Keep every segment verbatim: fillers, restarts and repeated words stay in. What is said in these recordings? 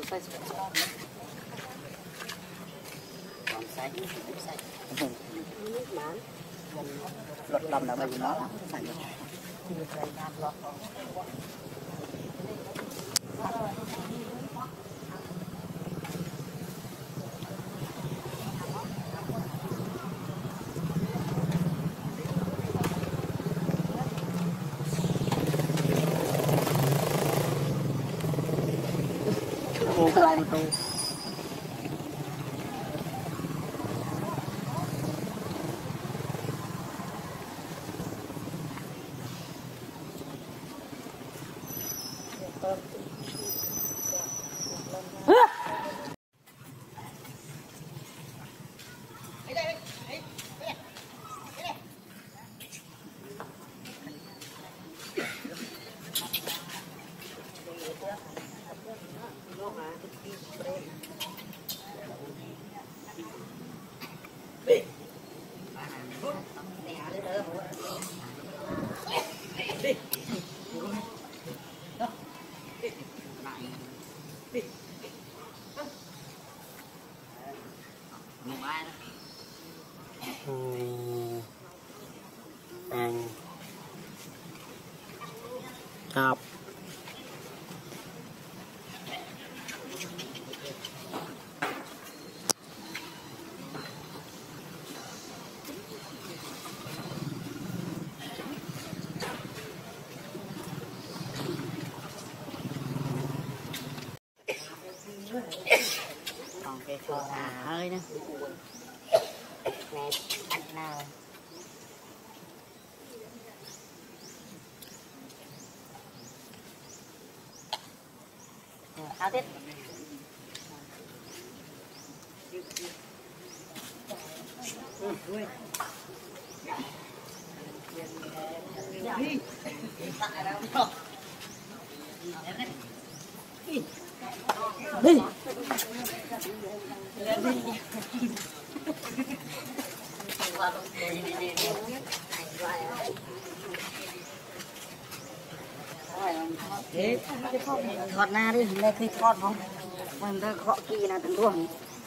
còn xanh xanh lọt lòng là bởi vì nó xanh lại một tô ăn chọc còn cái phô à hơi nữa nè ăn nào sao tiếp đi thọt na đi đây khi thọt không mình ta gõ kỳ là từng luôn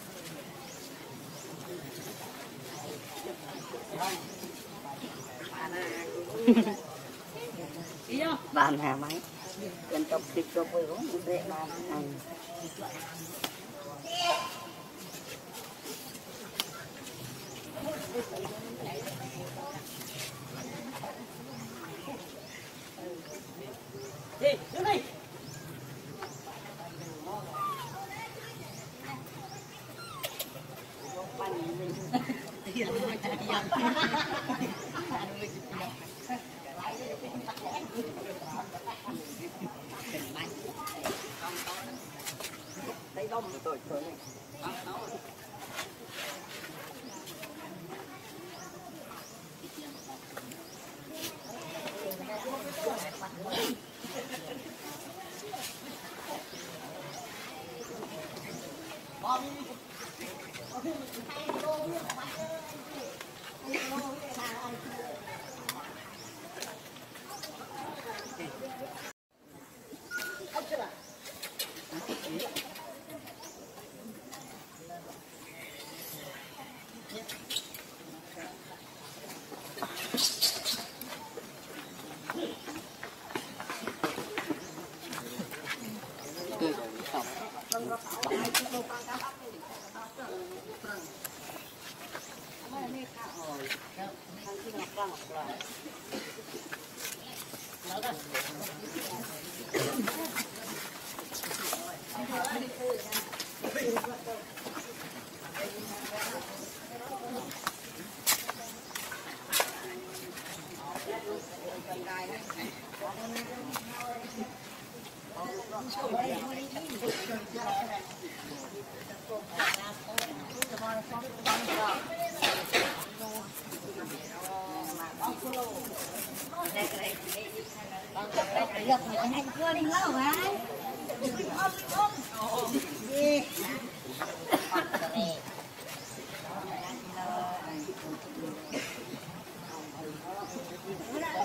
bàn hà máy cần tập kịch cho vui không dễ bàn này đi đứng đi thấy đông rồi rồi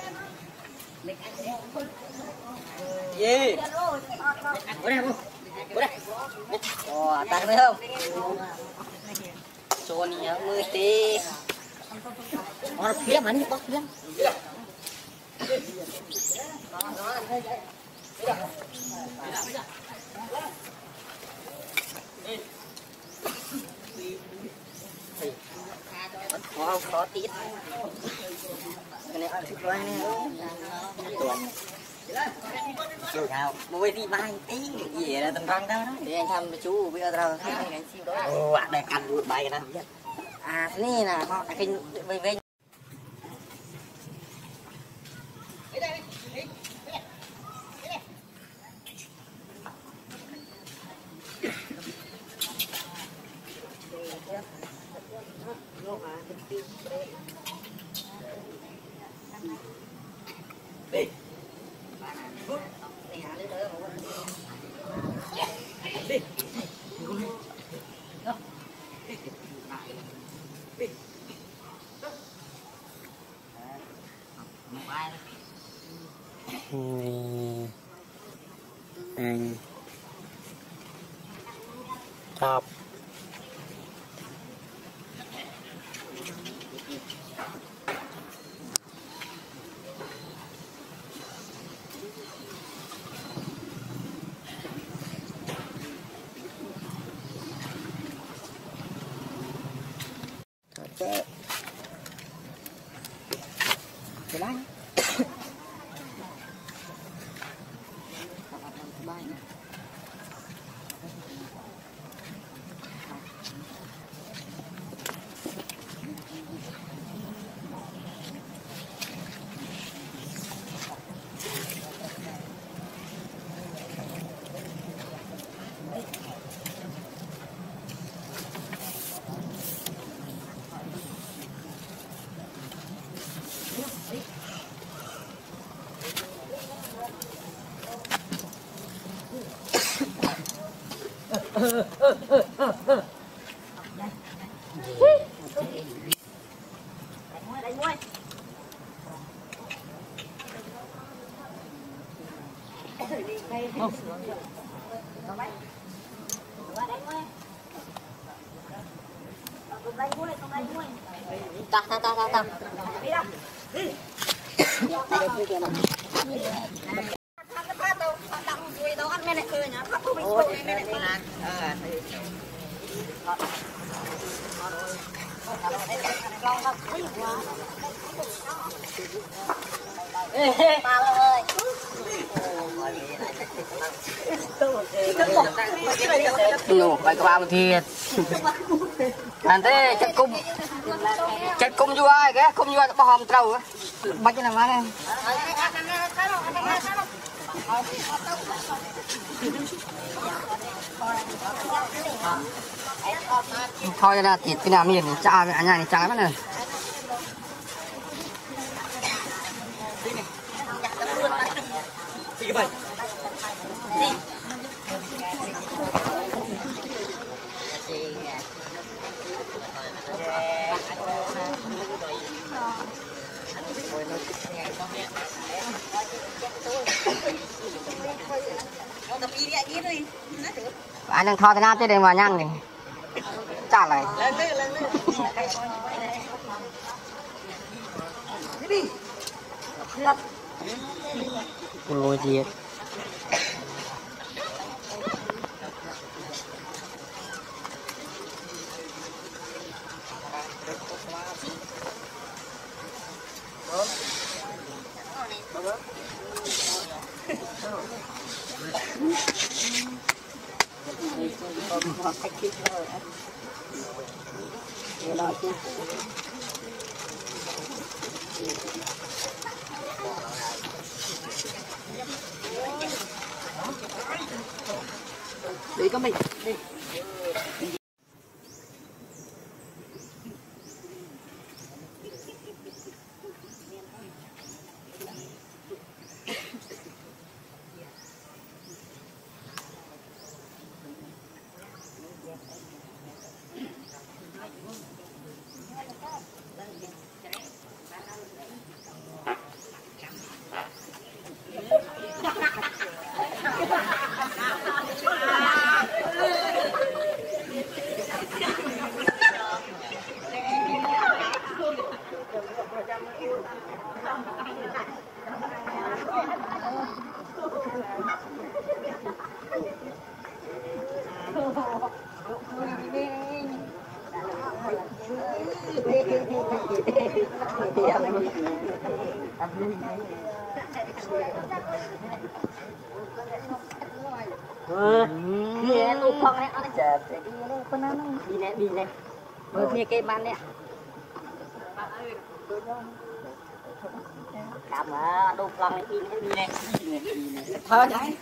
gì? Ở đây không? Ồ, tắt thấy không? Xôn nhớ mười tí. Nó phía mà đi, bóc phía. Khó khó tí. Cái này ăn thịt loài này. Chào, mua đi mai tí gì là tầm răng đó. Để anh thăm chú bây giờ rồi cái này siêu đó. Ồ, bạn này ăn được bài nè. À, thế này là họ cái về về. Đi. Đi. Anh chọc Thế Thế đấy ta ta ta ta ta đi đâu đi Ủa, bài có bao thiệt. Anh thế chắc cung chắc cung vô ai cái cung vô bao hòm trâu á bắt cái nào má đây thôi ra thịt cái nào miền cha với anh này cha mất này anh đang thò thế nào tới đây mà nhăn này trả lại lôi gì đi con mình đi Kia tu phong này ăn chả thì nó con nó đi này đi này vừa kia cái ban này cảm mà tu phong này đi này đi này đi này thôi đấy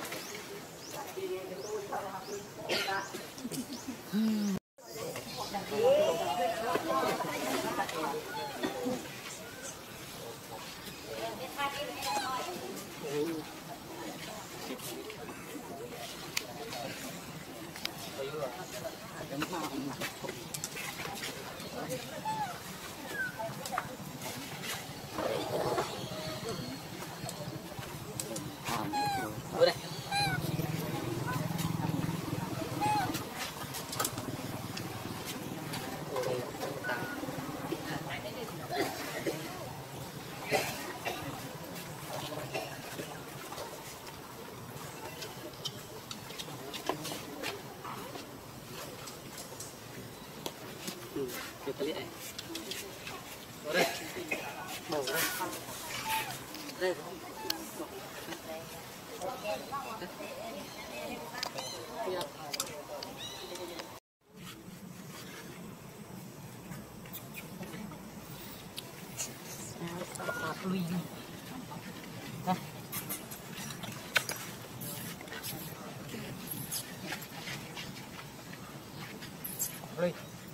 Kita lihat. Boleh. Boleh. Boleh. Boleh.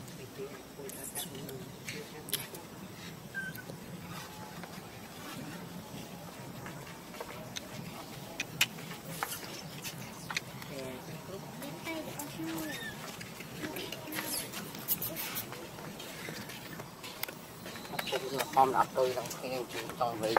Hôm đó tôi đang nghe chuyện trong vị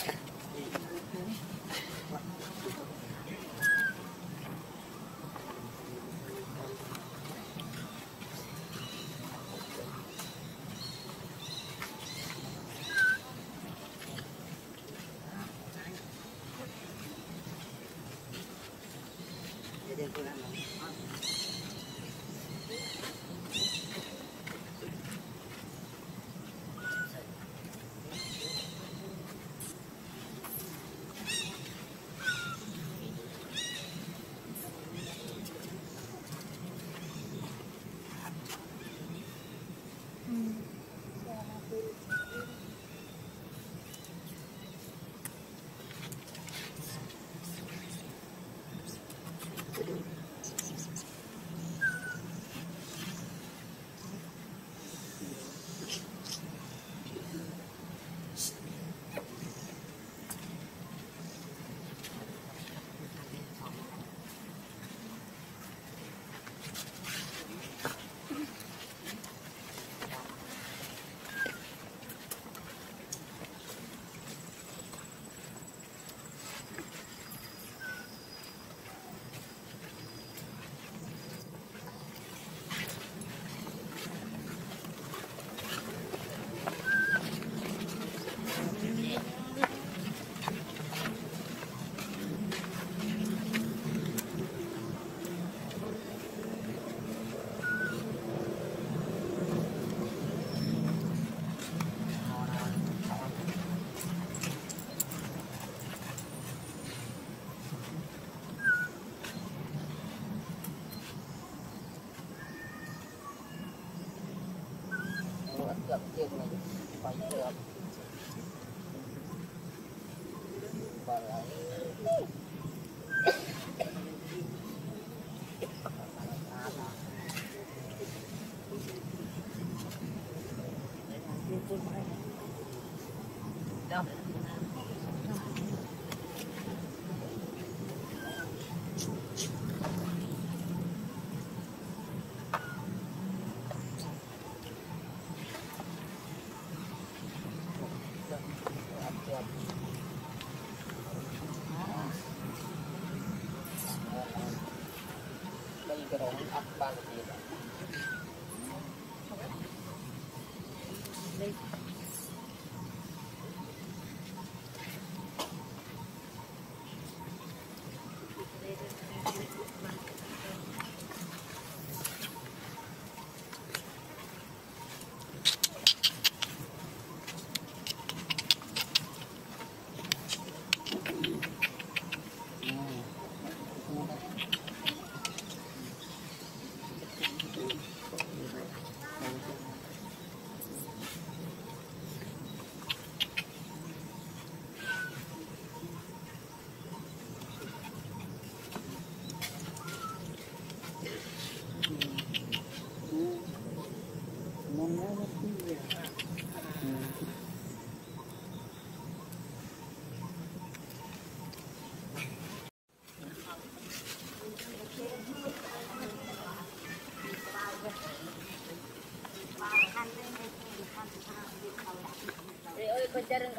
gặp chiếc này phải được và lại đâu đây cái đồ ấp ba mươi tiền đây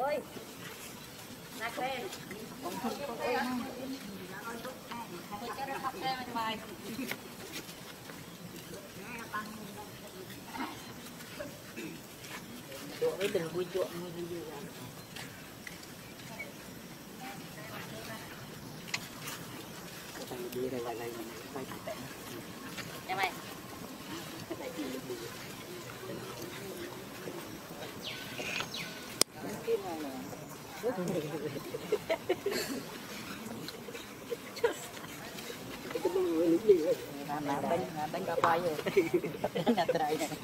ơi nạc lên con con con ơi tôi cho nó khóc ra bài chỗ ấy từng vui chuộng vui vui thằng đi đây lại này quay tệ em ơi làm bánh bánh cà phê rồi là trời này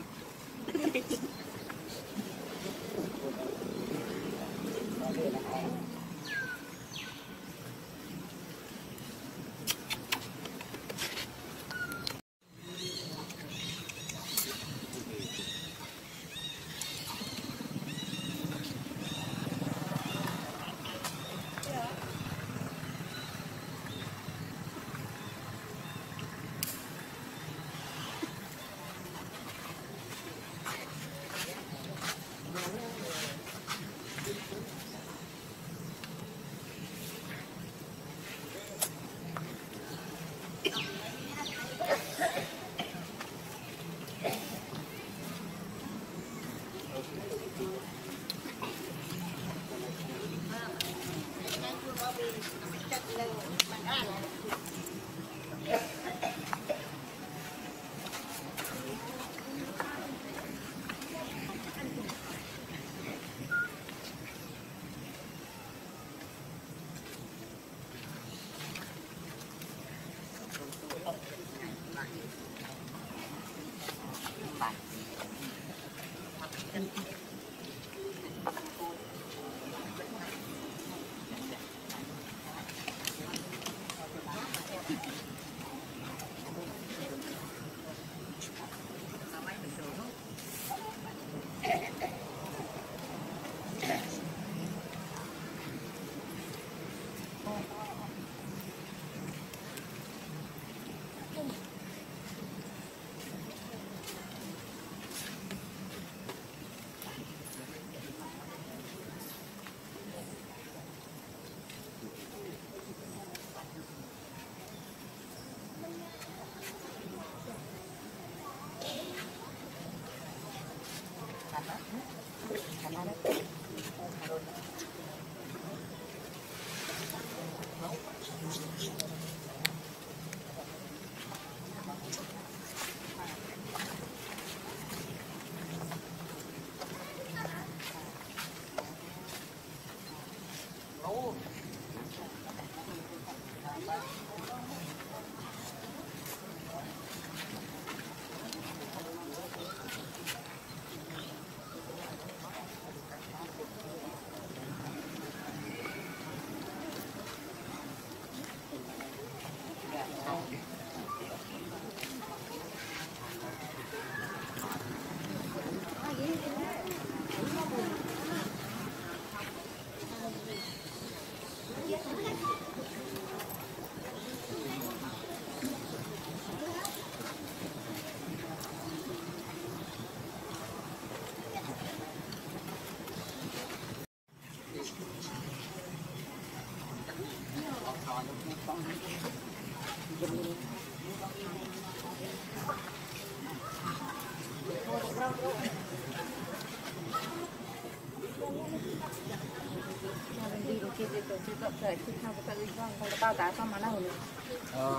bao cá xong mà nó hồn ờ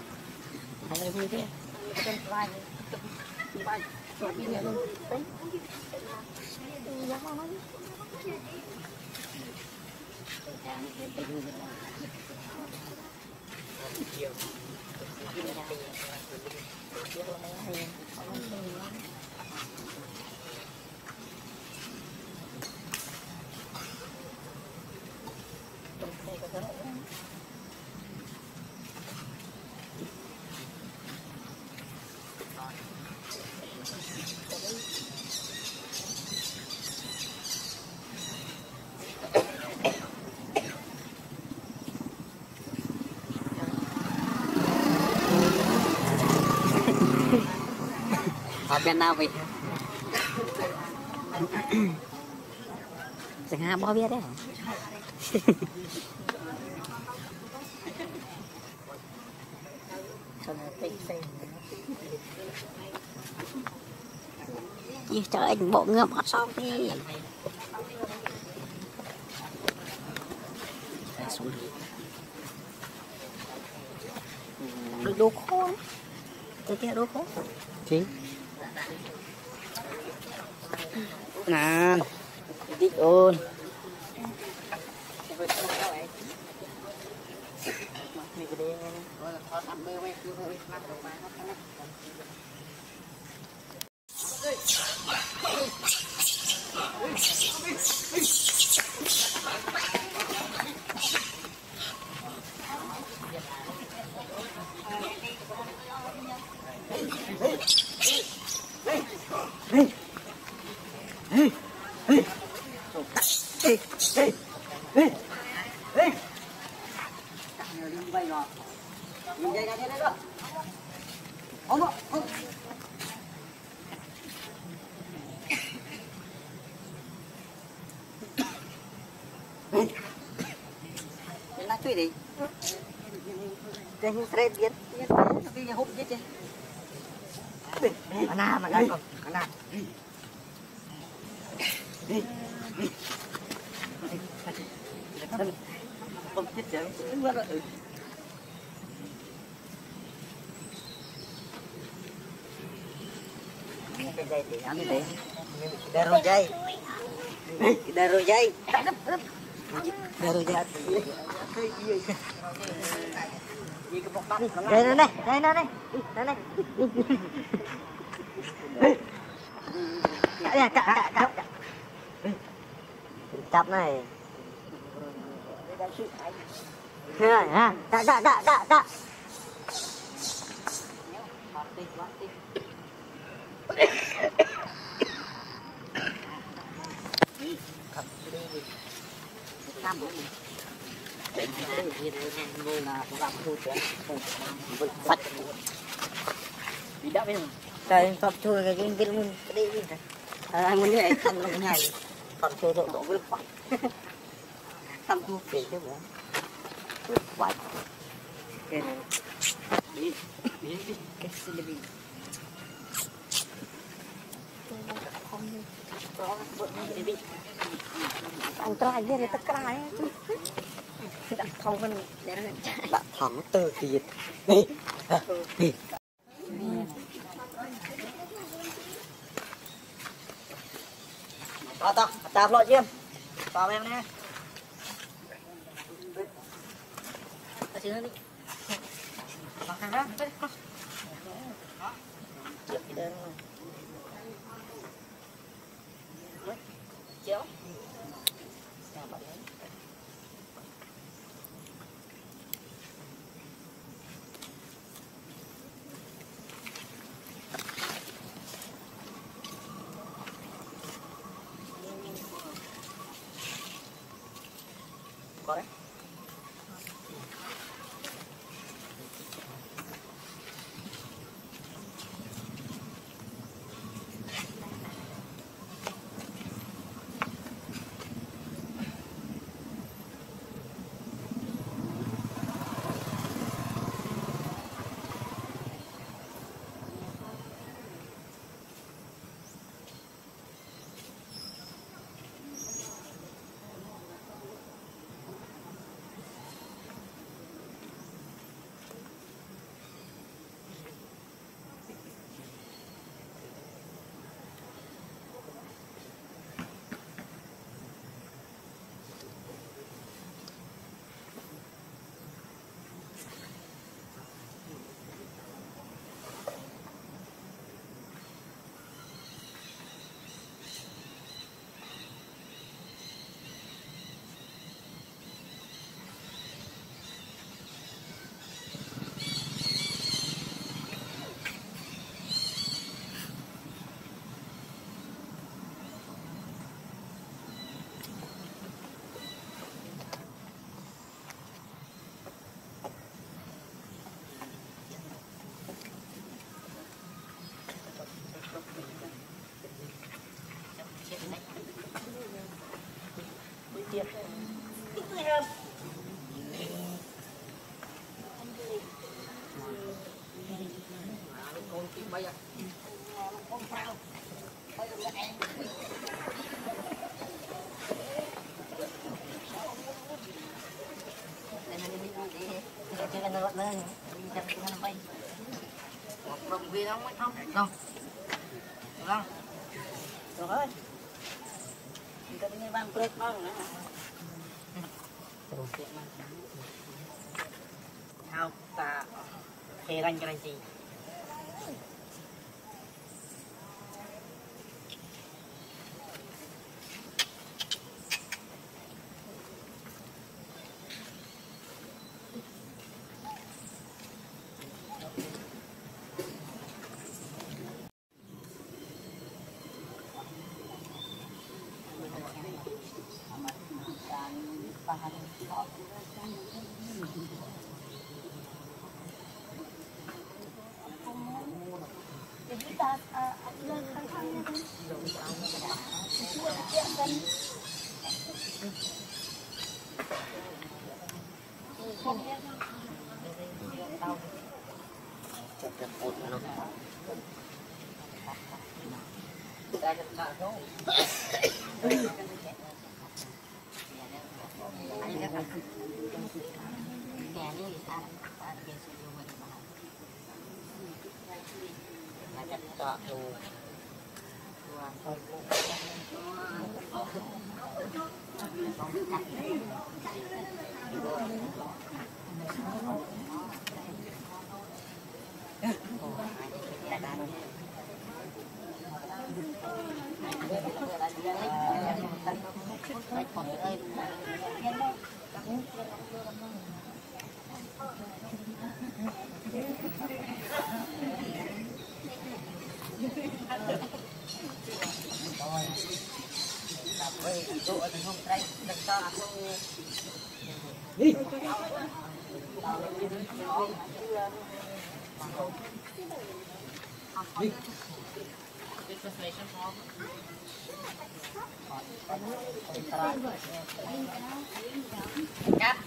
hay là vui thế chân vai vai rồi đi nhẹ luôn đấy giá nó ở bên nào vậy chẳng hạn bao biết đấy hả? Chị trời anh bộ ngựa bỏ xong đi. Được đồ khô. Tôi kia đồ khô. Chính. Nè. Đi ôn. Nó chui đi. Đây như straight biến. Cái hút chết chứ. Ana mà đây còn. Ana. Đi. Không chết chứ. Mất rồi. Cái dây thì ăn thế. Đây rồi dây. Đây rồi dây. Đây rồi dây. Đây này, đây này, đây này. Đây cạ cạ cạ. Chắp này. Này ha, cạ cạ cạ cạ cạ. Cam đúng không? Đây là có gặp thu tiền. Phật. Đi đã biết không? Trời, Phật thu cái cái cái luôn cái đi đi. Anh muốn như vậy thăm nó ngay. Phật thu độ độ với Phật. Thăm thu tiền chứ bộ. Phật. Cái này. Đi, đi đi. Cái gì Libby. Anh cho anh biết tất cả ấy. Đặt phòng con để nó đặt phòng từ tiền. Đi. Đi. To to, tạp lọ chiêm. To em nè. Ở dưới đi. Vào hàng đó. Chiếc cái đơn rồi. Chiếu. Có đấy. tiệt con kim bay à con phao bay được em đây là đi đi đi chơi cái nó lên chặt cái nó bay một đồng viên không không không được không được rồi mình có cái ban break đó nữa how ta kê ranh cái này gì cắt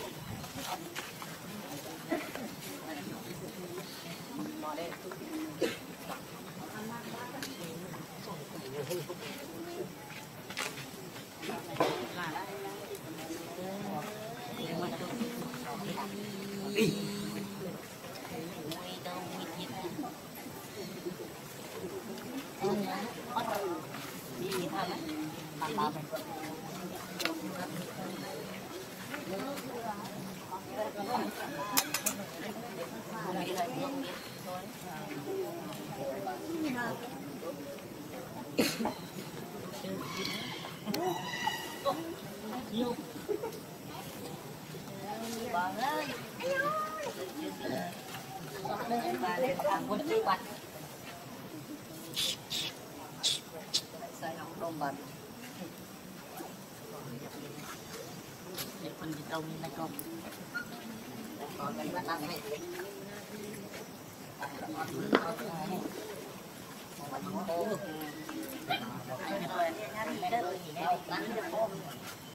phần cái tông này không còn cái bắt ăn này